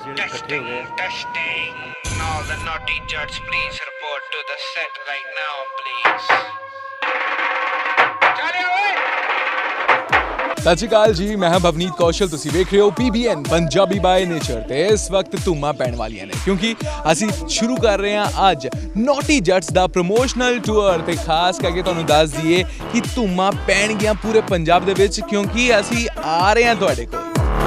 Testing, testing. All the naughty judge, please report to the set right now, please. ਸਤਿ ਸ਼੍ਰੀ ਅਕਾਲ ਜੀ, ਮੈਂ ਹਾਂ ਭਵਨੀਤ ਕੌਸ਼ਲ। ਤੁਸੀਂ ਵੇਖ ਰਹੇ ਹੋ PBN ਪੰਜਾਬੀ ਬਾਏ ਨੇਚਰ। ਤੇ ਇਸ ਵਕਤ ਧੂਮਾਂ ਪੈਣ ਵਾਲੀਆਂ ਨੇ ਕਿਉਂਕਿ ਅਸੀਂ ਸ਼ੁਰੂ ਕਰ ਰਹੇ ਹਾਂ ਅੱਜ ਨੌਟੀ ਜੱਟਸ ਦਾ ਪ੍ਰਮੋਸ਼ਨਲ ਟੂਰ। ਤੇ ਖਾਸ ਕਰਕੇ ਤੁਹਾਨੂੰ ਦੱਸ ਦਈਏ ਕਿ ਧੂਮਾਂ ਪੈਣਗੀਆਂ ਪੂਰੇ ਪੰਜਾਬ ਦੇ ਵਿੱਚ ਕਿਉਂਕਿ ਅਸੀਂ ਆ ਰਹੇ ਹਾਂ ਤੁਹਾਡੇ ਕੋਲ।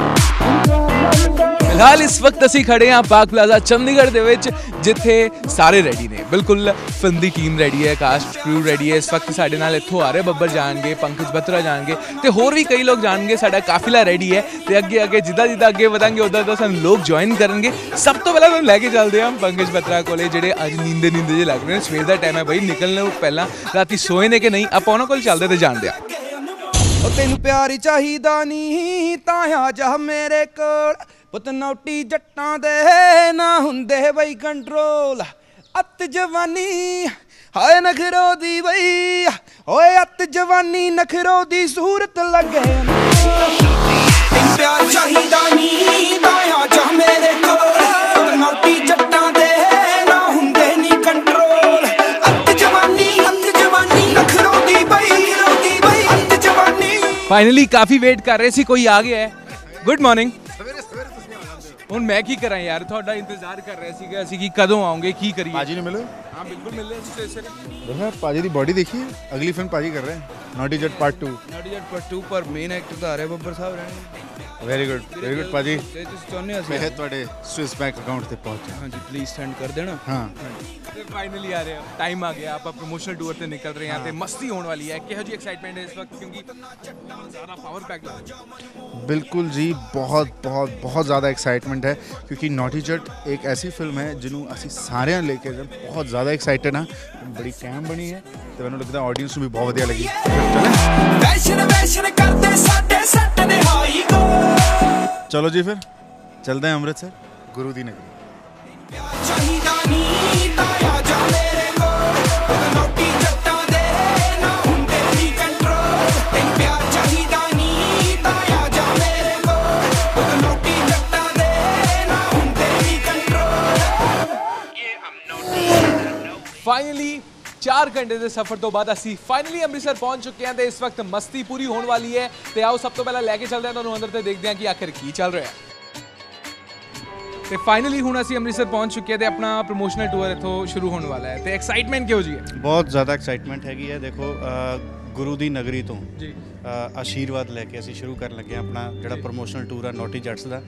ਫਿਲਹਾਲ ਇਸ ਵਕਤ ਅਸੀਂ ਖੜੇ ਹਾਂ ਪਾਕ ਪਲਾਜ਼ਾ ਚੰਡੀਗੜ੍ਹ ਦੇ ਵਿੱਚ, ਜਿੱਥੇ ਸਾਰੇ ਰੈਡੀ ਨੇ। ਬਿਲਕੁਲ ਫਿਲਮ ਦੀ ਟੀਮ ਰੈਡੀ ਹੈ, ਕਾਸਟ ਕਰੂ ਰੈਡੀ ਹੈ। ਇਸ ਵਕਤ ਸਾਡੇ ਨਾਲ ਇੱਥੋਂ ਆਰਿਆ ਬੱਬਰ ਜਾਣਗੇ, ਪੰਕਜ ਬਤਰਾ ਜਾਣਗੇ ਤੇ ਹੋਰ ਵੀ ਕਈ ਲੋਕ ਜਾਣਗੇ। ਸਾਡਾ ਕਾਫਿਲਾ ਰੈਡੀ ਹੈ ਤੇ ਅੱਗੇ ਅੱਗੇ ਜਿੱਦਾਂ ਅੱਗੇ ਵਧਾਂਗੇ ਉੱਦਾਂ ਸਾਨੂੰ ਲੋਕ ਜੁਆਇਨ ਕਰਨਗੇ। ਸਭ ਤੋਂ ਪਹਿਲਾਂ ਤੁਹਾਨੂੰ ਲੈ ਕੇ ਚੱਲਦੇ ਹਾਂ ਪੰਕਜ ਬਤਰਾ ਕੋਲੇ, ਜਿਹੜੇ ਅੱਜ ਨੀਂਦੇ ਜੇ ਲੱਗ ਰਹੇ ਨੇ। ਸਵੇਰ ਦਾ ਟਾਈਮ ਹੈ ਬਈ, ਨਿਕਲਣ ਪਹਿਲਾਂ ਰਾਤੀ ਸੋਏ ਨੇ ਕਿ ਨਹੀਂ, ਆਪਾਂ ਉਹਨਾਂ ਕੋਲ ਚੱਲਦੇ ਤੇ ਜਾਣਦੇ ਹਾਂ। ਉਹ ਤੈਨੂੰ ਪਿਆਰ ਚਾਹੀਦਾ ਨਹੀਂ ਤਾਂ ਆ ਜਾ ਮੇਰੇ ਕੋਲ, ਪੁੱਤ ਨੌਟੀ ਜੱਟਾਂ ਦੇ ਨਾ ਹੁੰਦੇ ਬਈ ਕੰਟਰੋਲ। ਅੱਤ ਜਵਾਨੀ ਹਾਏ ਨਖਰੋ ਦੀ ਬਈ, ਓਏ ਅੱਤ ਜਵਾਨੀ ਨਖਰੋ ਦੀ ਸੂਰਤ ਲੱਗੇ। ਤੈਨੂੰ ਪਿਆਰ ਚਾਹੀਦਾ ਨਹੀਂ ਤਾਂ ਆ ਜਾ ਮੇਰੇ ਕੋਲ, ਪੁੱਤ ਨੌਟੀ ਜੱਟਾਂ ਦੇ ਨਾ ਹੁੰਦੇ ਨੀ ਕੰਟਰੋਲ। ਅੱਤ ਜਵਾਨੀ ਨਖਰੋ ਦੀ ਬਈ, ਅੱਤ ਜਵਾਨੀ। ਫਾਈਨਲੀ ਕਾਫੀ ਵੇਟ ਕਰ ਰਹੇ ਸੀ, ਕੋਈ ਆ ਗਿਆ ਹੈ। Good morning. ਹੁਣ ਮੈਂ ਕੀ ਕਰਾਂ ਯਾਰ, ਤੁਹਾਡਾ ਇੰਤਜ਼ਾਰ ਕਰ ਰਹੇ ਸੀਗਾ ਅਸੀਂ ਕਿ ਕਦੋਂ ਆਉਂਗੇ, ਕੀ ਕਰੀਏ। पाजी ने मिले? हाँ बिल्कुल मिल रहे हैं। देखा पाजी की बॉडी देखी है, अगली फिल्म पाजी कर रहे हैं, naughty Jatt part 2। Naughty Jatt part 2 पर मेन एक्टर तो आर्या बब्बर साहब रहने। वेरी गुड पाजी। ਜੇ ਤੁਸੀਂ ਚਾਹੁੰਦੇ ਅਸੀਂ मैं ਤੁਹਾਡੇ स्विस बैंक अकाउंट ਤੇ ਪਹੁੰਚਿਆ। ਹਾਂਜੀ ਪਲੀਜ਼ ਸੈਂਡ ਕਰ ਦੇਣਾ। ਹਾਂ ਤੇ ਫਾਈਨਲੀ ਆ ਰਹੇ ਹੋ, ਟਾਈਮ ਆ ਗਿਆ, ਆਪਾਂ ਪ੍ਰੋਮੋਸ਼ਨਲ ਟੂਰ ਤੇ ਨਿਕਲ ਰਹੇ ਹਾਂ ਤੇ ਮਸਤੀ ਹੋਣ ਵਾਲੀ ਹੈ। ਕਿਹੋ ਜਿਹੀ ਐਕਸਾਈਟਮੈਂਟ ਹੈ ਇਸ ਵਕਤ ਕਿਉਂਕਿ ਜ਼ਿਆਦਾ ਪਾਵਰ ਪੈਕ ਲੱਗ ਰਿਹਾ। बिल्कुल जी, बहुत ज़्यादा एक्साइटमेंट है क्योंकि नॉटी जट एक ऐसी फिल्म है जिन्हों असी सारे लेके बहुत ज़्यादा एक्साइटेड हाँ। बड़ी कैम बनी है तो मैंने लगता है ऑडियंस को भी बहुत बढ़िया लगी। चलो जी फिर चलते हैं अमृतसर, गुरु दी नगरी। ਫਾਈਨਲੀ 4 ਘੰਟੇ ਦੇ ਸਫ਼ਰ ਤੋਂ ਬਾਅਦ ਅਸੀਂ ਫਾਈਨਲੀ ਅੰਮ੍ਰਿਤਸਰ ਪਹੁੰਚ ਚੁੱਕੇ ਹਾਂ ਤੇ ਇਸ ਵਕਤ ਮਸਤੀ ਪੂਰੀ ਹੋਣ ਵਾਲੀ ਹੈ। ਤੇ ਆਓ ਸਭ ਤੋਂ ਪਹਿਲਾਂ ਲੈ ਕੇ ਚੱਲਦੇ ਹਾਂ ਤੁਹਾਨੂੰ ਅੰਦਰ ਤੇ ਦੇਖਦੇ ਹਾਂ ਕਿ ਆਖਿਰ ਕੀ ਚੱਲ ਰਿਹਾ ਹੈ। ਤੇ ਫਾਈਨਲੀ ਹੁਣ ਅਸੀਂ ਅੰਮ੍ਰਿਤਸਰ ਪਹੁੰਚ ਚੁੱਕੇ ਹਾਂ ਤੇ ਆਪਣਾ ਪ੍ਰੋਮੋਸ਼ਨਲ ਟੂਰ ਇੱਥੋਂ ਸ਼ੁਰੂ ਹੋਣ ਵਾਲਾ ਹੈ। ਤੇ ਐਕਸਾਈਟਮੈਂਟ ਕਿਹੋ ਜਿਹੀ ਹੈ? ਬਹੁਤ ਜ਼ਿਆਦਾ ਐਕਸਾਈਟਮੈਂਟ ਹੈਗੀ ਹੈ। ਦੇਖੋ ਗੁਰੂ ਦੀ ਨਗਰੀ ਤੋਂ ਜੀ ਆਸ਼ੀਰਵਾਦ ਲੈ ਕੇ ਅਸੀਂ ਸ਼ੁਰੂ ਕਰਨ ਲੱਗੇ ਹਾਂ ਆਪਣਾ ਜਿਹੜਾ ਪ੍ਰੋਮੋਸ਼ਨਲ ਟੂਰ ਆ ਨੌਟੀ ਜੱਟਸ ਦਾ।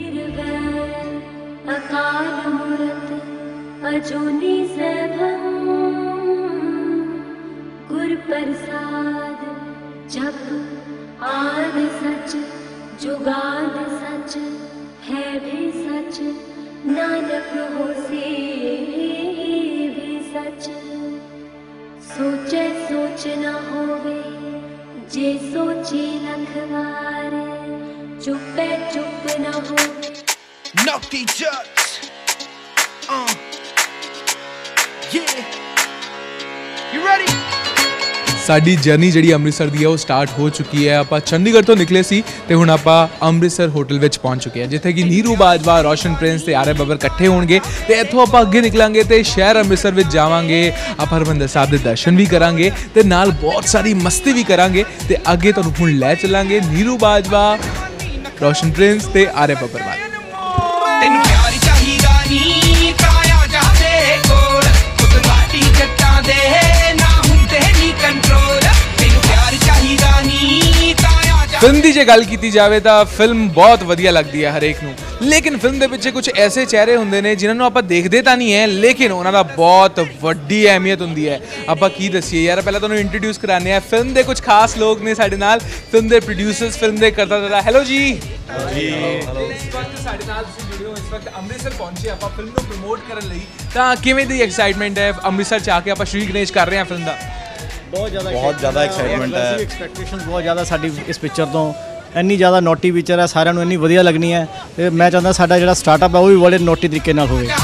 ਅਕਾਲ ਮੂਰਤ अजूनी सैभम गुर प्रसाद जप आद सच जुगाद सच है भी सच नानक होसे भी सच। सोचे सोच न होवे जे सोची लख बार, चुपे चुप न होवे। Naughty Jatts Yeah, you ready? ਸਾਡੀ ਜਰਨੀ ਜਿਹੜੀ ਅੰਮ੍ਰਿਤਸਰ ਦੀ ਹੈ ਉਹ ਸਟਾਰਟ ਹੋ ਚੁੱਕੀ ਹੈ। ਆਪਾਂ ਚੰਡੀਗੜ੍ਹ ਤੋਂ ਨਿਕਲੇ ਸੀ ਤੇ ਹੁਣ ਆਪਾਂ ਅੰਮ੍ਰਿਤਸਰ ਹੋਟਲ ਵਿੱਚ ਪਹੁੰਚ ਚੁੱਕੇ ਹਾਂ, ਜਿੱਥੇ ਕਿ ਨੀਰੂ ਬਾਜਵਾ, ਰੋਸ਼ਨ ਪ੍ਰਿੰਸ ਤੇ ਆਰਿਆ ਬੱਬਰ ਇਕੱਠੇ ਹੋਣਗੇ। ਤੇ ਇੱਥੋਂ ਆਪਾਂ ਅੱਗੇ ਨਿਕਲਾਂਗੇ ਤੇ ਸ਼ਹਿਰ ਅੰਮ੍ਰਿਤਸਰ ਵਿੱਚ ਜਾਵਾਂਗੇ। ਆਪਾਂ ਹਰਿਮੰਦਰ ਸਾਹਿਬ ਦੇ ਦਰਸ਼ਨ ਵੀ ਕਰਾਂਗੇ ਤੇ ਨਾਲ ਬਹੁਤ ਸਾਰੀ ਮਸਤੀ ਵੀ ਕਰਾਂਗੇ। ਤੇ ਅੱਗੇ ਤੁਹਾਨੂੰ ਹੁਣ ਲੈ ਚੱਲਾਂਗੇ ਨੀਰੂ ਬਾਜਵਾ, ਰੋਸ਼ਨ ਪ੍ਰਿੰਸ ਤੇ ਆਰਿਆ ਬੱਬਰ ਵੱਲ। ਤੈਨੂੰ ਪਿਆਰ ਚਾਹੀਦਾ ਨਹੀਂ ਤਾਂ ਆ ਜਾ ਮੇਰੇ ਕੋਲ, ਪੁੱਤ ਨੌਟੀ ਜੱਟਾਂ ਦੇ ਨਾ ਹੁੰਦੇ ਨੀ ਕੰਟਰੋਲ। ਤੈਨੂੰ ਪਿਆਰ ਚਾਹੀਦਾ ਨਹੀਂ ਤਾਂ ਆ ਜਾ। ਫਿਲਮ ਦੀ ਜੇ ਗੱਲ ਕੀਤੀ ਜਾਵੇ ਤਾਂ ਫਿਲਮ ਬਹੁਤ ਵਧੀਆ ਲੱਗਦੀ ਹੈ ਹਰੇਕ ਨੂੰ, ਲੇਕਿਨ ਫਿਲਮ ਦੇ ਪਿੱਛੇ ਕੁਝ ਐਸੇ ਚਿਹਰੇ ਹੁੰਦੇ ਨੇ ਜਿਨ੍ਹਾਂ ਨੂੰ ਆਪਾਂ ਦੇਖਦੇ ਤਾਂ ਨਹੀਂ ਹੈ, ਲੇਕਿਨ ਉਹਨਾਂ ਦਾ ਬਹੁਤ ਵੱਡੀ ਅਹਿਮੀਅਤ ਹੁੰਦੀ ਹੈ। ਆਪਾਂ ਕੀ ਦੱਸੀਏ ਯਾਰ, ਪਹਿਲਾਂ ਤੁਹਾਨੂੰ ਇੰਟਰੋਡਿਊਸ ਕਰਾਉਂਦੇ ਆ। ਫਿਲਮ ਦੇ ਕੁਝ ਖਾਸ ਲੋਕ ਨੇ ਸਾਡੇ ਨਾਲ, ਫਿਲਮ ਦੇ ਪ੍ਰੋਡਿਊਸਰਸ, ਫਿਲਮ ਦੇ ਕਰਤਾ। ਹੈਲੋ ਜੀ। ਇਸ ਵਕਤ ਸਾਡੇ ਨਾਲ ਤੁਸੀਂ ਜੁੜੇ ਹੋ, ਇਸ ਵਕਤ ਅੰਮ੍ਰਿਤਸਰ ਪਹੁੰਚੇ ਆਪਾਂ ਫਿਲਮ ਨੂੰ ਪ੍ਰਮੋਟ ਕਰਨ ਲਈ। ਤਾਂ ਕਿਵੇਂ ਦੀ ਐਕਸਾਈਟਮੈਂਟ ਹੈ ਅੰਮ੍ਰਿਤਸਰ 'ਚ ਆ ਕੇ? ਆਪਾਂ ਸ਼੍ਰੀ ਗਣੇਸ਼ ਕਰ ਰਹੇ ਹਾਂ ਫਿਲਮ ਦਾ। ਬਹੁਤ ਜ਼ਿਆਦਾ ਐਕਸਾਈਟਮੈਂਟ ਹੈ। ਐਕਸਪੈਕਟੇਸ਼ਨ ਬਹੁਤ ਜ਼ਿਆਦਾ ਸਾਡੀ ਇਸ ਪਿਕਚਰ ਤੋਂ। ਇੰਨੀ ਜ਼ਿਆਦਾ ਨੋਟੀ ਪਿਕਚਰ ਹੈ, ਸਾਰਿਆਂ ਨੂੰ ਇੰਨੀ ਵਧੀਆ ਲੱਗਣੀ ਹੈ ਤੇ ਮੈਂ ਚਾਹੁੰਦਾ ਸਾਡਾ ਜਿਹੜਾ ਸਟਾਰਟਅਪ ਹੈ ਉਹ ਵੀ ਬੜੇ ਨੋਟੀ ਤਰੀਕੇ ਨਾਲ ਹੋਵੇ।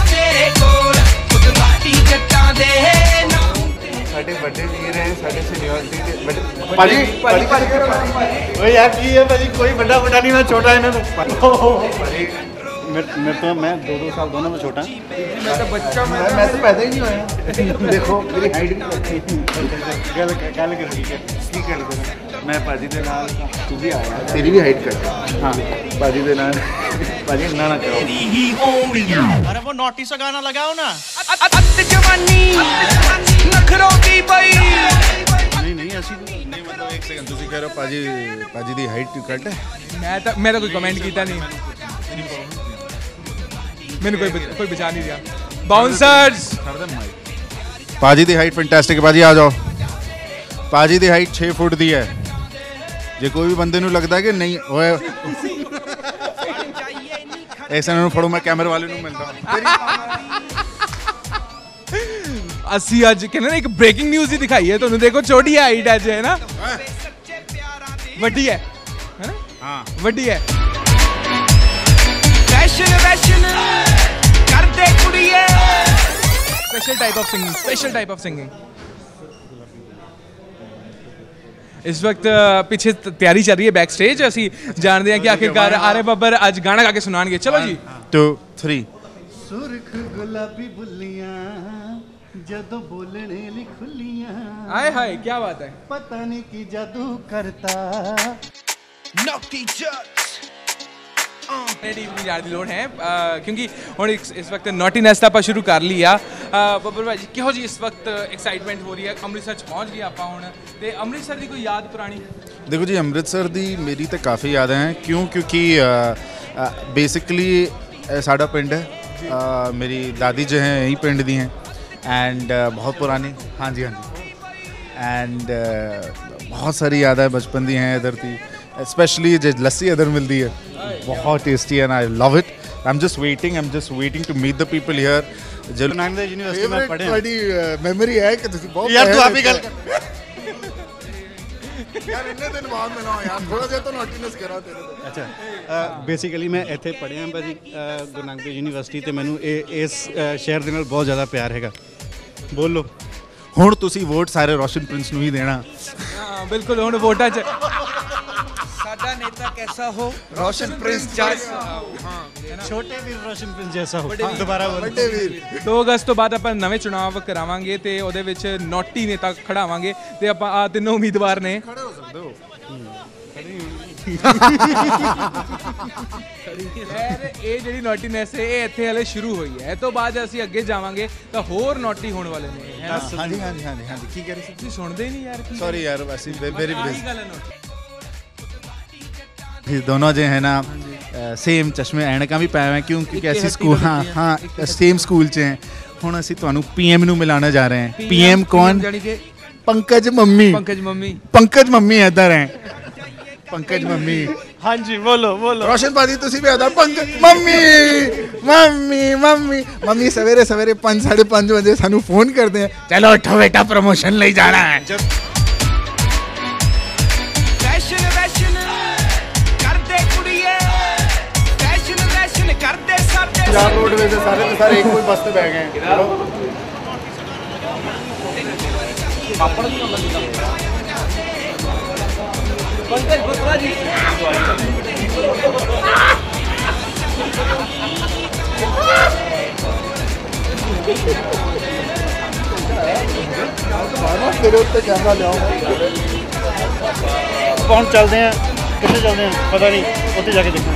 ਸਾਡੇ ਵੱਡੇ ਵੀਰ ਹੈ, ਸਾਡੇ ਸੀਨੀਅਰਟੀ ਦੇ ਭਾਜੀ ਓਏ ਯਾਰ ਕੀ ਹੈ ਭਾਜੀ, ਕੋਈ ਵੱਡਾ ਨਹੀਂ, ਮੈਂ ਛੋਟਾ ਇਹਨਾਂ ਤੋਂ। मेरे तो मैं 2 साल दोनों में छोटा मैं तो बच्चा मैं तो पैदा ही नहीं होया देखो मेरी हाइट भी गल कर की गल कर मैं भाजी के नाल तू भी आया तेरी भी हाइट कर हाँ भाजी दे नाल भाजी ना करो। अरे वो नोटी सा गाना लगाओ ना। अत जवानी नखरों दी बई नहीं ऐसी नहीं मतलब एक सेकंड ਤੁਸੀਂ कह रहे हो पाजी दी हाइट घट है मैं तो कोई कमेंट किया नहीं, मैंने कोई बचा नहीं दिया। बाउंसर्स पाजी दी हाइट फैंटास्टिक है। पाजी आ जाओ। पाजी दी हाइट 6 फुट दी है। जे कोई भी बंदे ਨੂੰ ਲੱਗਦਾ ਕਿ ਨਹੀਂ ਓਏ ਐਸਾ ਨੂੰ ਫੜੋ ਮੈਂ ਕੈਮਰੇ ਵਾਲੇ ਨੂੰ ਮਿਲਦਾ ਅਸੀਂ ਅੱਜ ਕਹਿੰਦੇ ਨਾ ਇੱਕ ਬ੍ਰੇਕਿੰਗ ਨਿਊਜ਼ ਹੀ ਦਿਖਾਈ ਹੈ ਤੁਹਾਨੂੰ। ਦੇਖੋ ਛੋਟੀ ਹਾਈਟ ਅੱਜ ਹੈ ਨਾ, ਵੱਡੀ ਹੈ ਨਾ, ਹਾਂ ਵੱਡੀ ਹੈ। फैशन वैशन कर दे कुड़िए स्पेशल टाइप ऑफ सिंगिंग। इस वक्त पीछे तैयारी चल रही है बैक स्टेज। ਅਸੀਂ ਜਾਣਦੇ ਹਾਂ ਕਿ ਆਖਿਰਕਾਰ ਆਰੇ ਬੱਬਰ ਅੱਜ ਗਾਣਾ ਗਾ ਕੇ ਸੁਣਾਣਗੇ। ਚਲੋ ਜੀ 2 3 ਸੁਰਖ ਗੁਲਾਬੀ ਬੁੱਲੀਆਂ ਜਦੋਂ ਬੋਲਣੇ ਲਈ ਖੁੱਲੀਆਂ ਹਾਏ ਹਾਏ ਕੀ ਬਾਤ ਹੈ। ਪਤਾ ਨਹੀਂ ਕੀ ਜਾਦੂ ਕਰਤਾ नॉटी जट्स टीवी जाने की लोड़ है क्योंकि हुण इस वक्त नॉटीनेस ਆਪਾਂ ਸ਼ੁਰੂ ਕਰ ਲਈ ਆ। ਬੱਬਰ ਭਾਜੀ ਕਿਹੋ ਜੀ ਇਸ ਵਕਤ ਐਕਸਾਈਟਮੈਂਟ ਹੋ ਰਹੀ ਹੈ? ਅੰਮ੍ਰਿਤਸਰ ਚ ਪਹੁੰਚ ਗਏ ਆਪਾਂ ਹੁਣ, ਤੇ ਅੰਮ੍ਰਿਤਸਰ ਦੀ ਕੋਈ ਯਾਦ ਪੁਰਾਣੀ? देखो जी अमृतसर दी मेरी तो काफ़ी यादें हैं। क्योंकि बेसिकली साड़ा पिंड है। मेरी दादी जो हैं यही पिंड दी हैं एंड बहुत पुरानी। हाँ जी एंड बहुत सारी यादें बचपन दी हैं इधर थी, स्पेशली जो लस्सी इधर मिलती है बहुत tasty and I love it. I am just waiting to meet the people here. जो नाम द यूनिवर्सिटी में पढ़े ਤੁਹਾਡੀ ਮੈਮਰੀ ਹੈ ਕਿ ਤੁਸੀਂ ਬਹੁਤ यार तू आप ही गल कर ਯਾਰ ਇੰਨੇ ਦਿਨ ਬਾਅਦ ਮਿਲਾ ਯਾਰ ਥੋੜਾ ਜਿਹਾ ਤਾਂ ਨੋਟਿਨੈਸ ਕਰਾ ਤੇਰੇ ਤੋਂ। ਅੱਛਾ ਬੇਸਿਕਲੀ ਮੈਂ ਇੱਥੇ ਪੜ੍ਹਿਆ ਭਾਜੀ ਗੁਰੂ ਨਾਨਕ ਦੇਵ ਯੂਨੀਵਰਸਿਟੀ ਤੇ ਮੈਨੂੰ ਇਸ ਸ਼ਹਿਰ ਦੇ ਨਾਲ ਬਹੁਤ ਜ਼ਿਆਦਾ ਪਿਆਰ ਹੈਗਾ। ਬੋਲੋ ਹੁਣ ਤੁਸੀਂ ਵੋਟ ਸਾਰੇ ਰੋਸ਼ਨ ਪ੍ਰਿੰਸ ਨੂੰ ਹੀ ਦੇਣਾ। ਹਾਂ ਬਿਲਕੁਲ। ਹੁਣ ਵੋਟਾਂ ਚ साडा नेता कैसा हो रोशन प्रिंस जैसा ਛੋਟੇ ਵੀਰ ਰੋਸ਼ਨ ਪ੍ਰਿੰਸ ਜੈਸਾ ਹੋ। ਦੁਬਾਰਾ ਬੋਲੋ। 2 ਅਗਸਤ ਤੋਂ ਬਾਅਦ ਆਪਾਂ ਨਵੇਂ ਚੁਣਾਵ ਕਰਾਵਾਂਗੇ ਤੇ ਉਹਦੇ ਵਿੱਚ ਨੋਟੀ ਨੇਤਾ ਖੜਾਵਾਂਗੇ ਤੇ ਆਪਾਂ ਆ ਤਿੰਨੋਂ ਉਮੀਦਵਾਰ ਨੇ ਖੜੇ ਹੋ ਸਕਦੇ ਹੋ। ਇਹ ਜਿਹੜੀ ਨੋਟੀਨੈਸ ਹੈ ਇਹ ਇੱਥੇ ਹਲੇ ਸ਼ੁਰੂ ਹੋਈ ਹੈ। ਇਹ ਤੋਂ ਬਾਅਦ ਅਸੀਂ ਅੱਗੇ ਜਾਵਾਂਗੇ ਤਾਂ ਹੋਰ ਨੋਟੀ ਹੋਣ ਵਾਲੇ ਨੇ, ਹੈ ਨਾ? ਹਾਂਜੀ ਕੀ ਕਹਿ ਰਹੇ ਸੀ? ਤੁਸੀਂ ਸੁਣਦੇ ਹੀ ਨਹੀਂ ਯਾਰ। ਕੀ ਸੌਰੀ ਯਾਰ ਅਸੀਂ ਵੈਰੀ ਆਹੀ ਗੱਲ ਹੈ ਨੋਟੀ। दोनों जो है ना सेम चश्मे ऐनक भी पाए हैं क्योंकि ऐसी स्कूल हाँ सेम स्कूल च हैं। हुण असीं तुहानूं पीएम नूं मिलाना जा रहे हैं। पीएम कौन? पंकज मम्मी इधर हैं। पंकज मम्मी हाँ जी बोलो रोशन भाजी तुसीं भी इधर पंकज मम्मी सवेरे 5 साढ़े 5 बजे सानूं फोन करते हैं, चलो उठो बेटा प्रमोशन ले जाना है। फैशन वैशन कर दे कुड़िए फैशन वैशन कर दे साडे चार रोडवेज सारे एक कोई बस पे बैठ गए। कैमरा ले कौन चलते हैं कितने चलते हैं पता नहीं, उत्थे जाके देखना।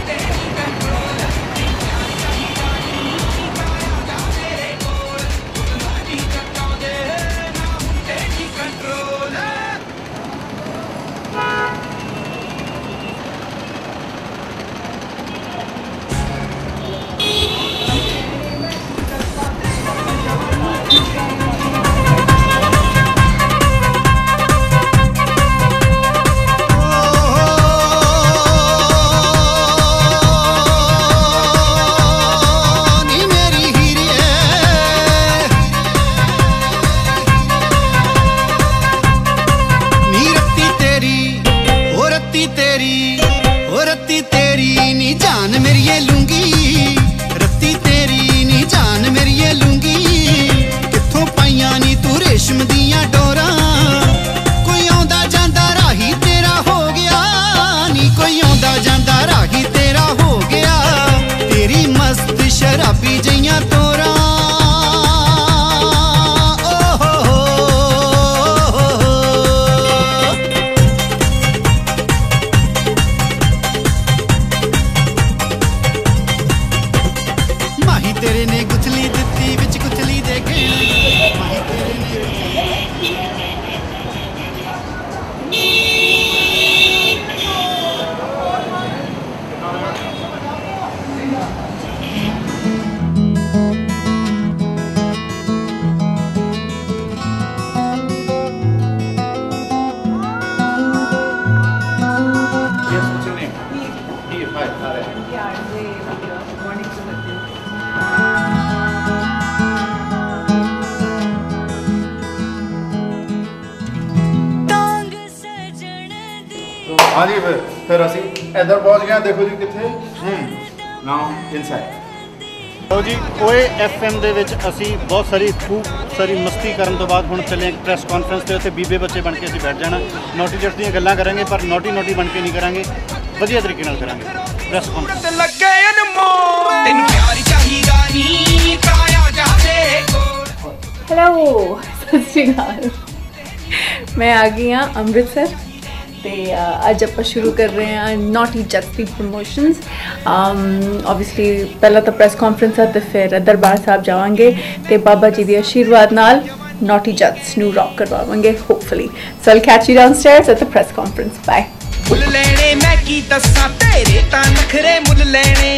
हाँ जी फिर असी इधर पहुंच गए। देखो जी कितने नाउ इनसाइड। ਲਓ ਜੀ ਓਏ FM ਦੇ ਵਿੱਚ ਅਸੀਂ ਬਹੁਤ ਸਾਰੀ ਖੂਬ ਸਾਰੀ ਮਸਤੀ ਕਰਨ ਤੋਂ ਬਾਅਦ ਹੁਣ ਚੱਲੇ ਇੱਕ ਪ੍ਰੈਸ ਕਾਨਫਰੰਸ ਤੇ ਉੱਥੇ ਬੀਬੇ ਬੱਚੇ ਬਣ ਕੇ ਅਸੀਂ ਬੈਠ ਜਾਣਾ। ਨੋਟੀ ਜੱਟ ਦੀਆਂ ਗੱਲਾਂ ਕਰਾਂਗੇ ਪਰ ਨੋਟੀ ਬਣ ਕੇ ਨਹੀਂ ਕਰਾਂਗੇ, ਵਧੀਆ ਤਰੀਕੇ ਨਾਲ ਕਰਾਂਗੇ ਪ੍ਰੈਸ ਕਾਨਫਰੰਸ। ਲੱਗੇ ਅਨਮੋਲ ਤੈਨੂੰ ਪਿਆਰ ਚਾਹੀਦਾ ਨਹੀਂ ਤਾਇਆ ਜਾਦੇ ਕੋਲ। हेलो सत श्री अकाल, मैं आ गई हाँ अमृतसर ਤੇ ਅੱਜ ਆਪਾਂ ਸ਼ੁਰੂ ਕਰ ਰਹੇ ਹਾਂ ਨੋਟੀ ਜੱਟਸ ਦੀ ਪ੍ਰਮੋਸ਼ਨਸ। ਆਬਵੀਅਸਲੀ ਪਹਿਲਾਂ ਤਾਂ ਪ੍ਰੈਸ ਕਾਨਫਰੰਸ ਆ ਤੇ ਫਿਰ ਦਰਬਾਰ ਸਾਹਿਬ ਜਾਵਾਂਗੇ ਤੇ ਬਾਬਾ ਜੀ ਦੇ ਆਸ਼ੀਰਵਾਦ ਨਾਲ ਨੋਟੀ ਜੱਟਸ ਨੂੰ ਰੌਕ ਕਰਵਾਵਾਂਗੇ hopefully. So I'll catch you downstairs at the press conference. Bye. ਮੁੱਲ ਲੈਣੇ ਮੈਂ ਕੀ ਦੱਸਾਂ ਤੇਰੇ ਤਾਂ ਨਖਰੇ ਮੁੱਲ ਲੈਣੇ।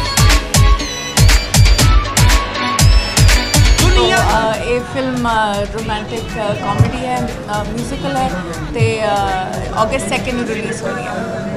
ਇਹ ਫਿਲਮ ਰੋਮਾਂਟਿਕ ਕਾਮੇਡੀ ਹੈ, ਮਿਊਜ਼ੀਕਲ ਹੈ ਤੇ ਅਗਸਤ 2 ਨੂੰ ਰਿਲੀਜ਼ ਹੋ ਰਹੀ ਹੈ।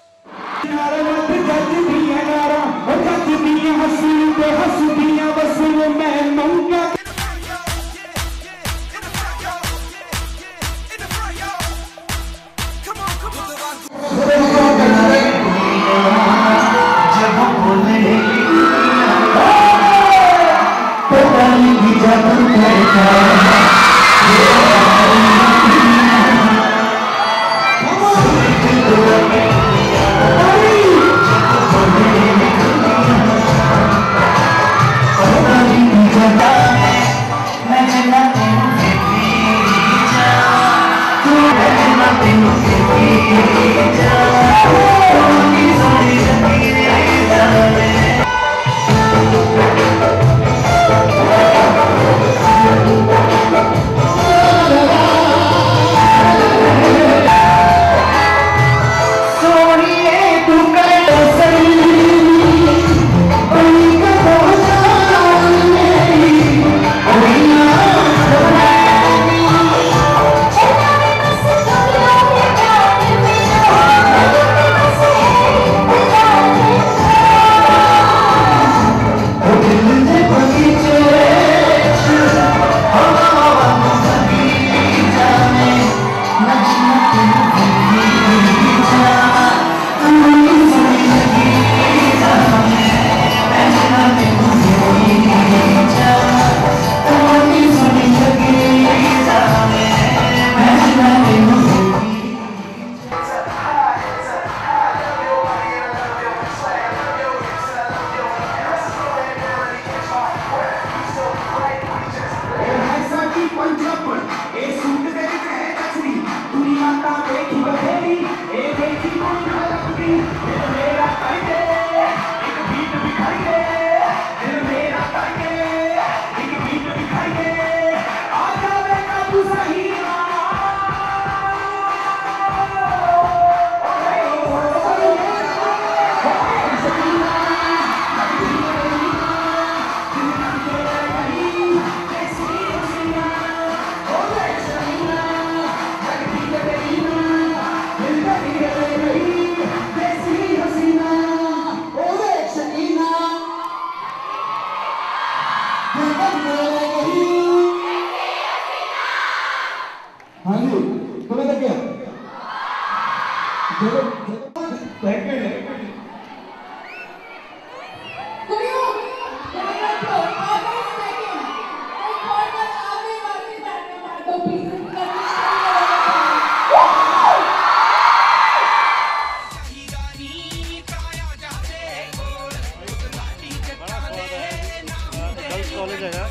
कॉलेज है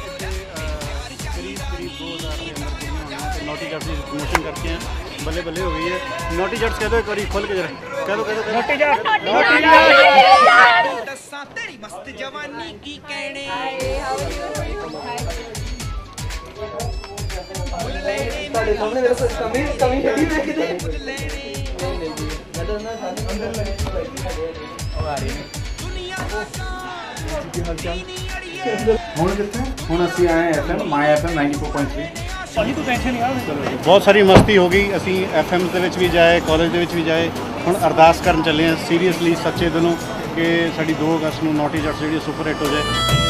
करीब 2000 के अंदर कुड़ियाँ नोटी जट्स की प्रमोशन करके हैं, बल्ले बल्ले हो गई है। नोटी जट्स कह दो एक बार खोल के जरा कह दो नोटी जट्स तेरी मस्त जवानी की कहने ਤੁਹਾਡੇ ਸਾਹਮਣੇ ਮੇਰਾ ਕਮੀ ਹੈਗੀ ਦੇਖਦੇ ਹੁਣ ਕਿੱਥੇ ਹੁਣ ਅਸੀਂ ਆਏ FM ਮਾਈ FM 94.3। ਭਾਜੀ ਤੂੰ ਟੈਨਸ਼ਨ ਨਹੀਂ ਆ। ਬਹੁਤ ਸਾਰੀ ਮਸਤੀ ਹੋ ਗਈ। ਅਸੀਂ FMs ਦੇ ਵਿੱਚ ਵੀ ਜਾਏ, ਕਾਲਜ ਦੇ ਵਿੱਚ ਵੀ ਜਾਏ। ਹੁਣ ਅਰਦਾਸ ਕਰਨ ਚੱਲੇ ਹਾਂ ਸੀਰੀਅਸਲੀ ਸੱਚੇ ਦਿਲੋਂ ਕਿ ਸਾਡੀ 2 ਅਗਸਤ ਨੂੰ ਨੌਟੀ ਜੱਟਸ ਜਿਹੜੀ ਸੁਪਰ ਹਿੱਟ ਹੋ ਜਾਏ।